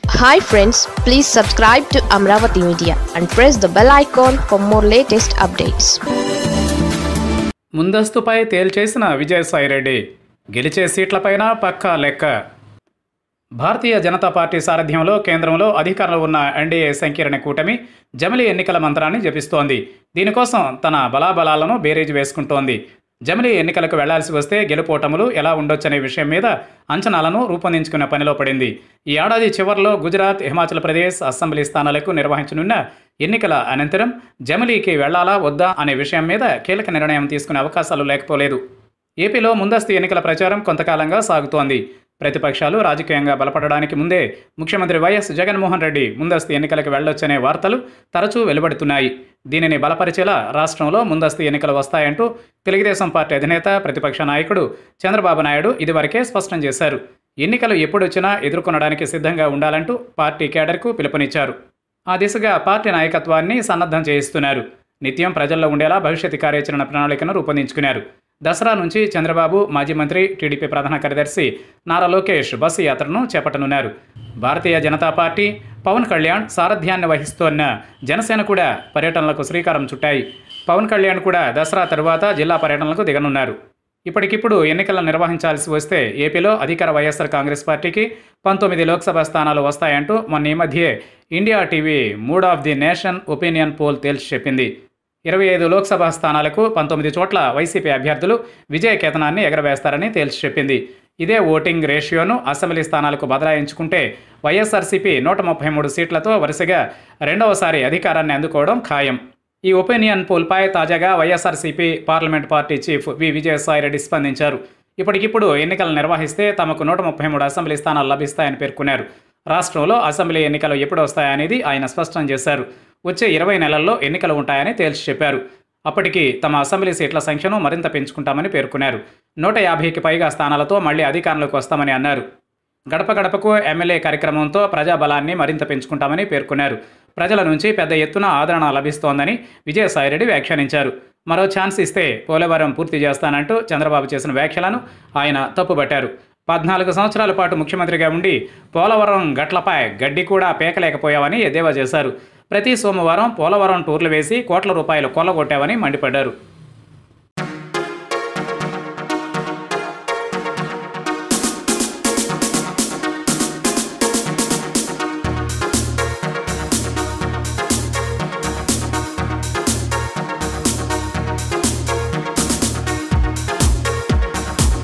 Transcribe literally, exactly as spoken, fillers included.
Hi friends, please subscribe to Amaravathi Media and press the bell icon for more latest updates. ముందస్తుపై తేల్చేసిన Vijayasai Reddy గెలిచే సీట్లపైన పక్కా లెక్క. భారతీయ Janata party సారథ్యంలో కేంద్రంలో అధికారంలో ఉన్న ఎన్డీఏ సంకీర్ణ కూటమి జమిలీ ఎన్నికల మంత్రాన్ని జపిస్తోంది. దీనికోసం తన బలాబలాలను బేరీజు వేసుకుంటోంది. జమిలీ ఎన్నికలకు వెళ్లాల్సి వస్తే గెలుపోటములు ఎలా ఉండొచ్చనే విషయం మీద అంచనాలను రూపొందించుకున్న పనిలో పడింది. ఈ ఏడాది చివరిలో గుజరాత్, హిమాచల్ ప్రదేశ్ అసెంబ్లీ స్థానాలకు నిర్వహించనున్న ఎన్నికల అనంతరం జమిలీకి వెళ్లాలా వద్దా అనే విషయం మీద కీలక నిర్ణయం తీసుకునే అవకాశాలు లేకపోలేదు. ఏపీలో ముందస్తు ఎన్నికల ప్రచారం కొంతకాలంగా సాగుతోంది. ప్రతిపక్షాలు రాజకీయంగా బలపడడానికి ముందే ముఖ్యమంత్రి వైఎస్ జగన్మోహన్ రెడ్డి ముందస్తు ఎన్నికలకు వెళ్లొచ్చనే వార్తలు తరచూ వెలువడుతున్నాయి. దీనిని బలపరిచేలా రాష్ట్రంలో ముందస్తు ఎన్నికలు వస్తాయంటూ తెలుగుదేశం పార్టీ అధినేత, ప్రతిపక్ష నాయకుడు చంద్రబాబు నాయుడు ఇదివరకే స్పష్టం చేశారు. ఎన్నికలు ఎప్పుడొచ్చినా ఎదుర్కొనడానికి సిద్ధంగా ఉండాలంటూ పార్టీ కేడర్కు పిలుపునిచ్చారు. ఆ దిశగా పార్టీ నాయకత్వాన్ని సన్నద్ధం చేయిస్తున్నారు. నిత్యం ప్రజల్లో ఉండేలా భవిష్యత్ కార్యాచరణ ప్రణాళికను రూపొందించుకున్నారు. దసరా నుంచి చంద్రబాబు, మాజీ మంత్రి, టీడీపీ ప్రధాన కార్యదర్శి నారా లోకేష్ బస్సు యాత్రను చేపట్టనున్నారు. భారతీయ జనతా పార్టీ, పవన్ కళ్యాణ్ సారథ్యాన్ని వహిస్తోన్న జనసేన కూడా పర్యటనలకు శ్రీకారం చుట్టాయి. పవన్ కళ్యాణ్ కూడా దసరా తరువాత జిల్లా పర్యటనలకు దిగనున్నారు. ఇప్పటికిప్పుడు ఎన్నికలను నిర్వహించాల్సి వస్తే ఏపీలో అధికార వైఎస్ఆర్ కాంగ్రెస్ పార్టీకి పంతొమ్మిది లోక్సభ స్థానాలు వస్తాయంటూ మొన్న ఈ మధ్యే India TV mood of the nation opinion poll తేల్చి చెప్పింది. ఇరవై ఐదు లోక్సభ స్థానాలకు పంతొమ్మిది చోట్ల వైసీపీ అభ్యర్థులు విజయ కేతనాన్ని ఎగరవేస్తారని తేల్చి చెప్పింది. ఇదే ఓటింగ్ రేషియోను అసెంబ్లీ స్థానాలకు బదలాయించుకుంటే వైఎస్ఆర్సీపీ నూట ముప్పై మూడు సీట్లతో వరుసగా రెండవసారి అధికారాన్ని అందుకోవడం ఖాయం. ఈ ఒపీనియన్ పోల్పై తాజాగా YSRCP parliament party chief V Vijayasai Reddy స్పందించారు. ఇప్పటికిప్పుడు ఎన్నికలు నిర్వహిస్తే తమకు నూట ముప్పై మూడు అసెంబ్లీ స్థానాలు లభిస్తాయని పేర్కొన్నారు. రాష్ట్రంలో అసెంబ్లీ ఎన్నికలు ఎప్పుడు వస్తాయనేది ఆయన స్పష్టం చేశారు. వచ్చే ఇరవై నెలల్లో ఎన్నికలు ఉంటాయని తేల్చి చెప్పారు. అప్పటికి తమ అసెంబ్లీ సీట్ల సంఖ్యను మరింత పెంచుకుంటామని పేర్కొన్నారు. నూట యాభైకి పైగా స్థానాలతో మళ్లీ అధికారంలోకి వస్తామని అన్నారు. గడప గడపకు ఎమ్మెల్యే కార్యక్రమంతో ప్రజాబలాన్ని మరింత పెంచుకుంటామని పేర్కొన్నారు. ప్రజల నుంచి పెద్ద ఎత్తున ఆదరణ లభిస్తోందని విజయసాయిరెడ్డి వ్యాఖ్యానించారు. మరో ఛాన్స్ ఇస్తే పోలవరం పూర్తి చేస్తానంటూ చంద్రబాబు చేసిన వ్యాఖ్యలను ఆయన తప్పుబట్టారు. పద్నాలుగు సంవత్సరాల పాటు ముఖ్యమంత్రిగా ఉండి పోలవరం గట్లపై గడ్డి కూడా పేకలేకపోయావని ఎద్దేవా చేశారు. ప్రతి సోమవారం పోలవరం టూర్లు వేసి కోట్ల రూపాయలు కొల్లగొట్టావని మండిపడ్డారు.